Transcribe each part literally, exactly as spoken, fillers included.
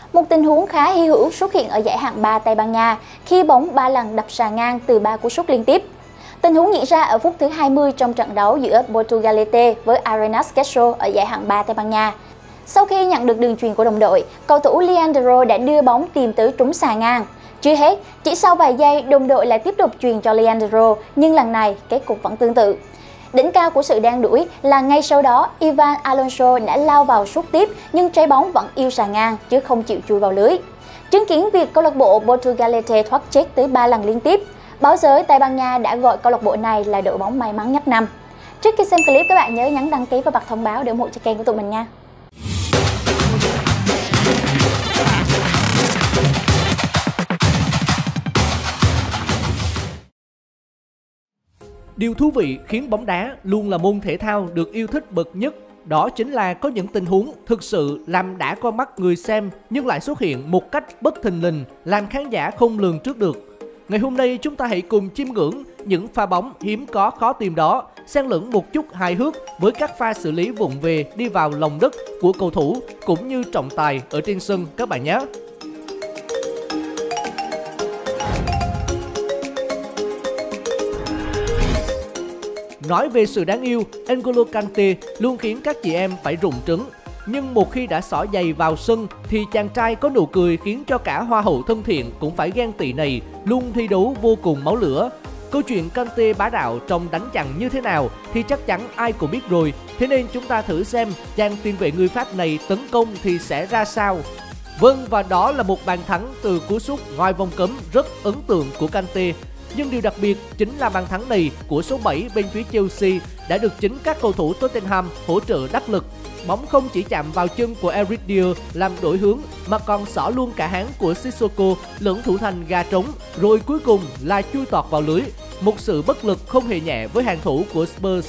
Một tình huống khá hy hữu xuất hiện ở giải hạng ba Tây Ban Nha khi bóng ba lần đập sà ngang từ ba cú sút liên tiếp. Tình huống diễn ra ở phút thứ hai mươi trong trận đấu giữa Portugalete với Arenas Quechua ở giải hạng ba Tây Ban Nha. Sau khi nhận được đường chuyền của đồng đội, cầu thủ Leandro đã đưa bóng tìm tới trúng sà ngang. Chưa hết, chỉ sau vài giây, đồng đội lại tiếp tục chuyền cho Leandro, nhưng lần này kết cục vẫn tương tự. Đỉnh cao của sự đan đuổi là ngay sau đó, Ivan Alonso đã lao vào sút tiếp nhưng trái bóng vẫn yêu sà ngang chứ không chịu chui vào lưới. Chứng kiến việc câu lạc bộ Portugalete thoát chết tới ba lần liên tiếp, báo giới Tây Ban Nha đã gọi câu lạc bộ này là đội bóng may mắn nhất năm. Trước khi xem clip, các bạn nhớ nhấn đăng ký và bật thông báo để ủng hộ cho kênh của tụi mình nha. Điều thú vị khiến bóng đá luôn là môn thể thao được yêu thích bậc nhất. Đó chính là có những tình huống thực sự làm đã con mắt người xem nhưng lại xuất hiện một cách bất thình lình, làm khán giả không lường trước được. Ngày hôm nay chúng ta hãy cùng chiêm ngưỡng những pha bóng hiếm có khó tìm đó, xen lẫn một chút hài hước với các pha xử lý vụng về đi vào lòng đất của cầu thủ cũng như trọng tài ở trên sân các bạn nhé. Nói về sự đáng yêu, N'Golo Kante luôn khiến các chị em phải rụng trứng. Nhưng một khi đã xỏ giày vào sân thì chàng trai có nụ cười khiến cho cả hoa hậu thân thiện cũng phải ghen tị này, luôn thi đấu vô cùng máu lửa. Câu chuyện Kante bá đạo trong đánh chặn như thế nào thì chắc chắn ai cũng biết rồi. Thế nên chúng ta thử xem chàng tiền vệ người Pháp này tấn công thì sẽ ra sao. Vâng, và đó là một bàn thắng từ cú sút ngoài vòng cấm rất ấn tượng của Kante. Nhưng điều đặc biệt chính là bàn thắng này của số bảy bên phía Chelsea đã được chính các cầu thủ Tottenham hỗ trợ đắc lực. Bóng không chỉ chạm vào chân của Eric Dier làm đổi hướng mà còn xỏ luôn cả háng của Sissoko lẫn thủ thành gà trống, rồi cuối cùng là chui tọt vào lưới. Một sự bất lực không hề nhẹ với hàng thủ của Spurs.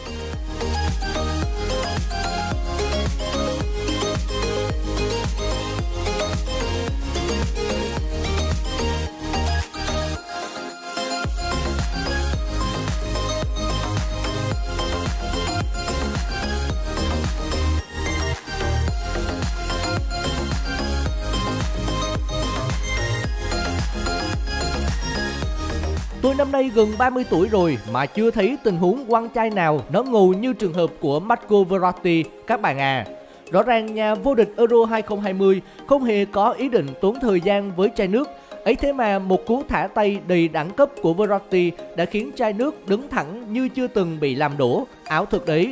Tôi năm nay gần ba mươi tuổi rồi mà chưa thấy tình huống quăng chai nào nó ngầu như trường hợp của Marco Verratti các bạn à. Rõ ràng nhà vô địch Euro hai không hai không không hề có ý định tốn thời gian với chai nước. Ấy thế mà một cú thả tay đầy đẳng cấp của Verratti đã khiến chai nước đứng thẳng như chưa từng bị làm đổ. Ảo thực đấy.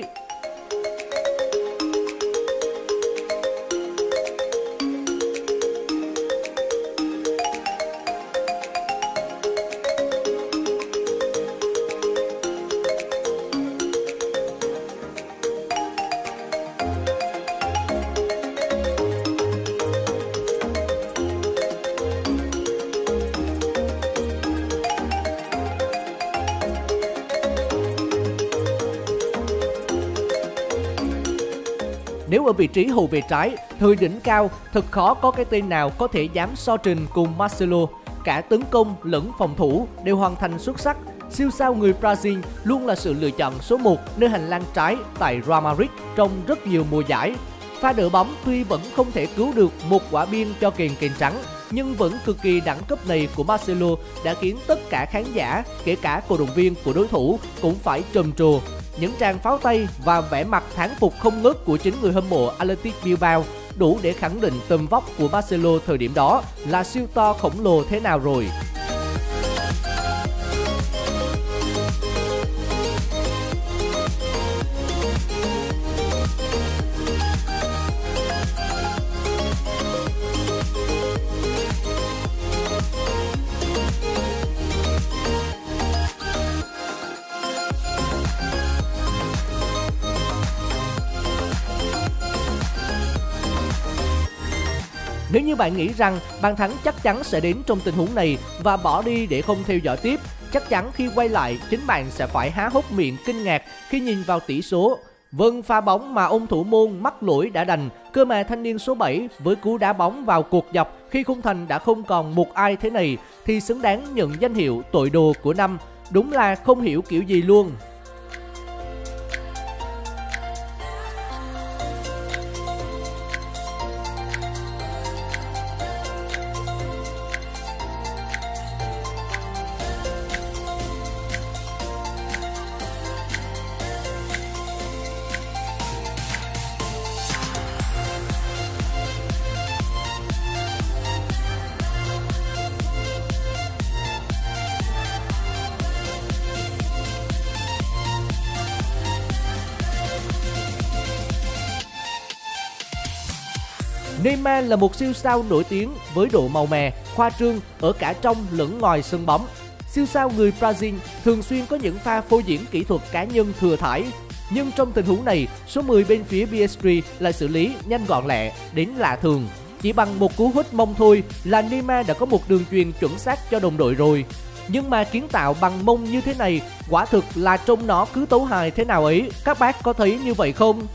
Nếu ở vị trí hậu vệ trái, thời đỉnh cao, thật khó có cái tên nào có thể dám so trình cùng Marcelo. Cả tấn công lẫn phòng thủ đều hoàn thành xuất sắc. Siêu sao người Brazil luôn là sự lựa chọn số một nơi hành lang trái tại Real Madrid trong rất nhiều mùa giải. Pha đỡ bóng tuy vẫn không thể cứu được một quả biên cho kền kền trắng, nhưng vẫn cực kỳ đẳng cấp này của Marcelo đã khiến tất cả khán giả, kể cả cổ động viên của đối thủ cũng phải trầm trồ. Những tràng pháo tay và vẻ mặt thán phục không ngớt của chính người hâm mộ Athletic Bilbao đủ để khẳng định tầm vóc của Marcelo thời điểm đó là siêu to khổng lồ thế nào rồi. Nếu như bạn nghĩ rằng bàn thắng chắc chắn sẽ đến trong tình huống này và bỏ đi để không theo dõi tiếp, chắc chắn khi quay lại chính bạn sẽ phải há hốc miệng kinh ngạc khi nhìn vào tỷ số. Vâng, pha bóng mà ông thủ môn mắc lỗi đã đành, cơ mà thanh niên số bảy với cú đá bóng vào cột dọc khi khung thành đã không còn một ai thế này thì xứng đáng nhận danh hiệu tội đồ của năm. Đúng là không hiểu kiểu gì luôn. Neymar là một siêu sao nổi tiếng với độ màu mè, khoa trương ở cả trong lẫn ngoài sân bóng. Siêu sao người Brazil thường xuyên có những pha phô diễn kỹ thuật cá nhân thừa thãi. Nhưng trong tình huống này, số mười bên phía pê ét giê lại xử lý nhanh gọn lẹ đến lạ thường. Chỉ bằng một cú hút mông thôi là Neymar đã có một đường chuyền chuẩn xác cho đồng đội rồi. Nhưng mà kiến tạo bằng mông như thế này quả thực là trông nó cứ tấu hài thế nào ấy. Các bác có thấy như vậy không?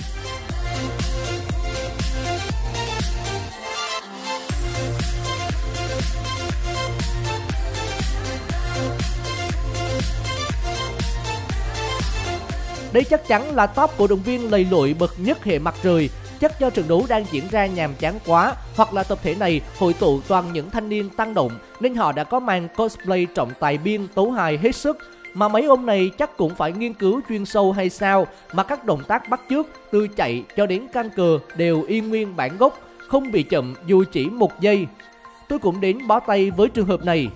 Đây chắc chắn là top cổ động viên lầy lội bậc nhất hệ mặt trời. Chắc do trận đấu đang diễn ra nhàm chán quá, hoặc là tập thể này hội tụ toàn những thanh niên tăng động nên họ đã có màn cosplay trọng tài biên tấu hài hết sức. Mà mấy ông này chắc cũng phải nghiên cứu chuyên sâu hay sao mà các động tác bắt chước từ chạy cho đến căng cờ đều y nguyên bản gốc, không bị chậm dù chỉ một giây. Tôi cũng đến bó tay với trường hợp này.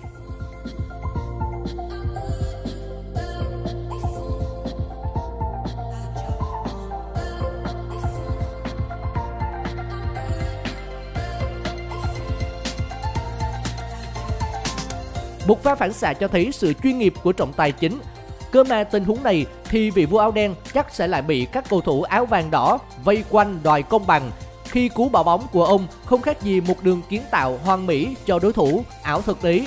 Một pha phản xạ cho thấy sự chuyên nghiệp của trọng tài chính. Cơ mà tình huống này thì vị vua áo đen chắc sẽ lại bị các cầu thủ áo vàng đỏ vây quanh đòi công bằng, khi cú bỏ bóng của ông không khác gì một đường kiến tạo hoàn mỹ cho đối thủ. Ảo thực đấy.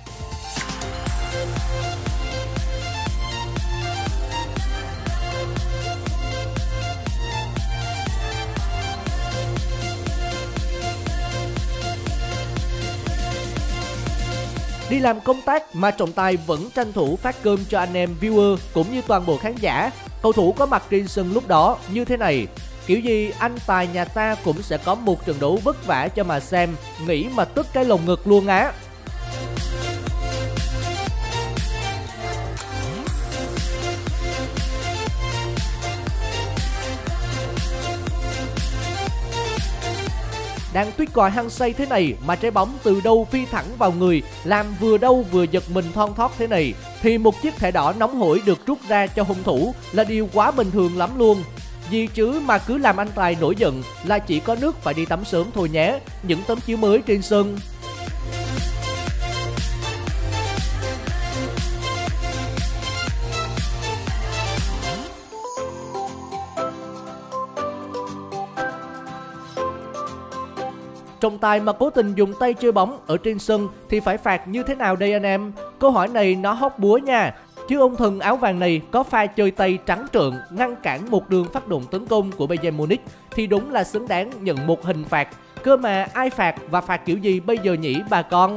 Đi làm công tác mà trọng tài vẫn tranh thủ phát cơm cho anh em viewer cũng như toàn bộ khán giả. Cầu thủ có mặt trên sân lúc đó như thế này. Kiểu gì anh tài nhà ta cũng sẽ có một trận đấu vất vả cho mà xem, nghĩ mà tức cái lồng ngực luôn á. Đang tuyết còi hăng say thế này mà trái bóng từ đâu phi thẳng vào người, làm vừa đâu vừa giật mình thon thót thế này, thì một chiếc thẻ đỏ nóng hổi được rút ra cho hung thủ là điều quá bình thường lắm luôn. Gì chứ mà cứ làm anh tài nổi giận là chỉ có nước phải đi tắm sớm thôi nhé, những tấm chiếu mới trên sân. Trọng tài mà cố tình dùng tay chơi bóng ở trên sân thì phải phạt như thế nào đây anh em? Câu hỏi này nó hóc búa nha. Chứ ông thần áo vàng này có pha chơi tay trắng trợn ngăn cản một đường phát động tấn công của Bayern Munich thì đúng là xứng đáng nhận một hình phạt. Cơ mà ai phạt và phạt kiểu gì bây giờ nhỉ bà con?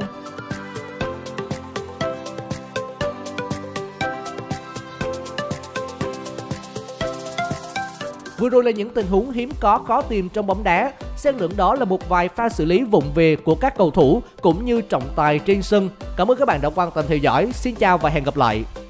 Vừa rồi là những tình huống hiếm có khó tìm trong bóng đá. Xen lẫn đó là một vài pha xử lý vụng về của các cầu thủ cũng như trọng tài trên sân. Cảm ơn các bạn đã quan tâm theo dõi. Xin chào và hẹn gặp lại.